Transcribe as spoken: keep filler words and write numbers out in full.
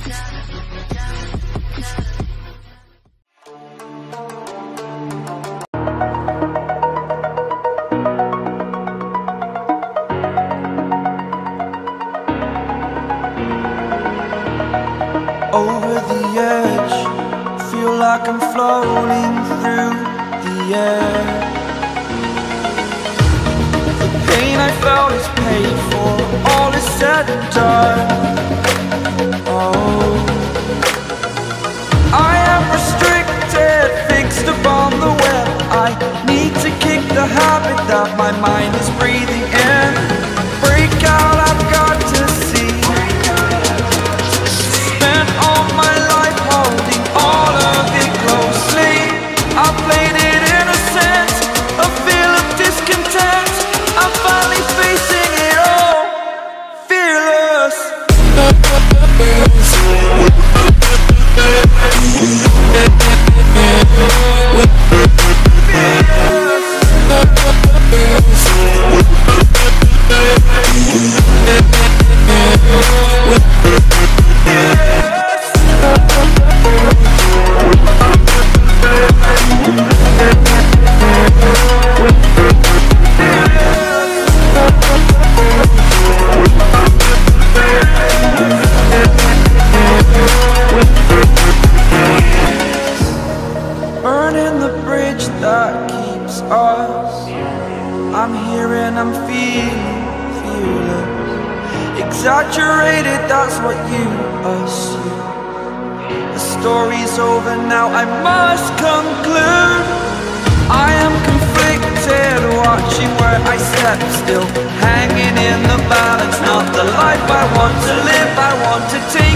Over the edge, feel like I'm floating through the air. The pain I felt is paid for, all is said and done. Oh, I am restricted, fixed upon the web. I need to kick the habit that my mind is breathing in. Break out, I've got to see. My life holding all of it closely. I played it innocent, a feel of discontent. I'm finally facing it all, fearless. Burning the bridge that keeps us. I'm here and I'm feeling fearless. Exaggerated, that's what you assume. The story's over now, I must conclude. I am conflicted, watching where I step still, hanging in the balance. Not the life I want to live, I want to take